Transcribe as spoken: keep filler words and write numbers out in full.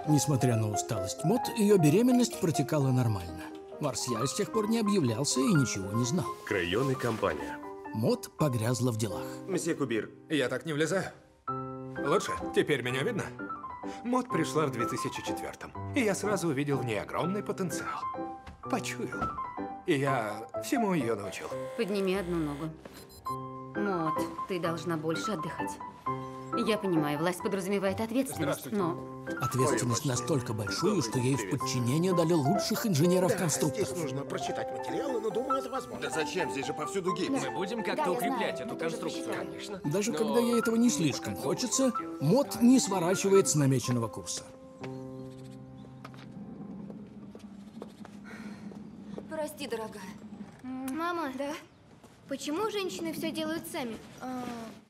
Несмотря на усталость Мод, ее беременность протекала нормально. Марсиаль с тех пор не объявлялся и ничего не знал. Крайон и компания. Мод погрязла в делах. Мсье Кубир, Я так не влезаю. Лучше? Теперь меня видно? Мод пришла в две тысячи четвёртом, и я сразу увидел в ней огромный потенциал. Почуял. И я всему ее научил. Подними одну ногу. Мод, ты должна больше отдыхать. Я понимаю, власть подразумевает ответственность, Здравствуйте. но... Ответственность настолько большую, что ей в подчинение дали лучших инженеров-конструкторов. Здесь нужно прочитать материалы, но думаю, это возможно. да зачем? Здесь же повсюду гипс. Мы будем Да, как-то я укреплять знаю, эту мы тоже конструкцию. посчитали. Конечно. Даже Но- когда ей этого не слишком хочется, Мод не сворачивает с намеченного курса. Прости, дорогая. Мама, Да? почему женщины все делают сами? А,